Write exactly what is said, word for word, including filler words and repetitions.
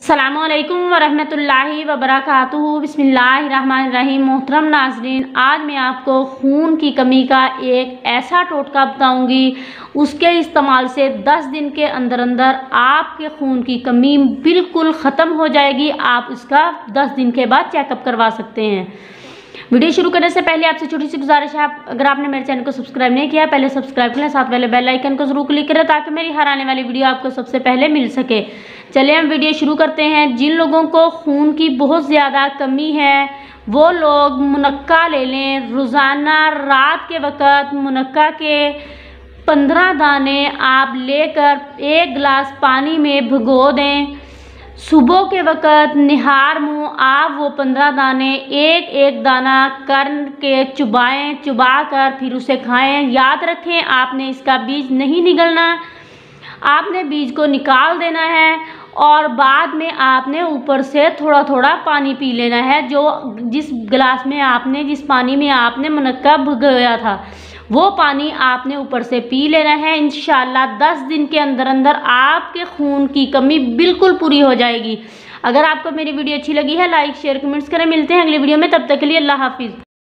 अस्सलामुअलैकुम वरहमतुल्लाहि वबरकातुहू। बिस्मिल्लाहिर्रहमानिर्रहीम। मोहतरम नाज़रीन, आज मैं आपको खून की कमी का एक ऐसा टोटका बताऊंगी, उसके इस्तेमाल से दस दिन के अंदर अंदर आपके खून की कमी बिल्कुल ख़त्म हो जाएगी। आप इसका दस दिन के बाद चेकअप करवा सकते हैं। वीडियो शुरू करने से पहले आपसे छोटी सी गुजारिश है, आप अगर आपने मेरे चैनल को सब्सक्राइब नहीं किया पहले सब्सक्राइब करें, साथ वाले बेल आइकन को जरूर क्लिक करें ताकि मेरी हर आने वाली वीडियो आपको सबसे पहले मिल सके। चलिए हम वीडियो शुरू करते हैं। जिन लोगों को खून की बहुत ज़्यादा कमी है वो लोग मुनक्का ले लें। रोज़ाना रात के वक़्त मुनक्का के पंद्रह दाने आप लेकर एक गिलास पानी में भिगो दें। सुबह के वक़्त निहार मुँह आप वो पंद्रह दाने एक एक दाना कर के चुबाएं, चुबा कर फिर उसे खाएं। याद रखें, आपने इसका बीज नहीं निगलना, आपने बीज को निकाल देना है और बाद में आपने ऊपर से थोड़ा थोड़ा पानी पी लेना है। जो जिस गिलास में आपने जिस पानी में आपने मुनक्का भिगोया था वो पानी आपने ऊपर से पी लेना है। इंशाल्लाह दस दिन के अंदर अंदर आपके खून की कमी बिल्कुल पूरी हो जाएगी। अगर आपको मेरी वीडियो अच्छी लगी है लाइक शेयर कमेंट्स करें। मिलते हैं अगली वीडियो में, तब तक के लिए अल्लाह हाफिज़।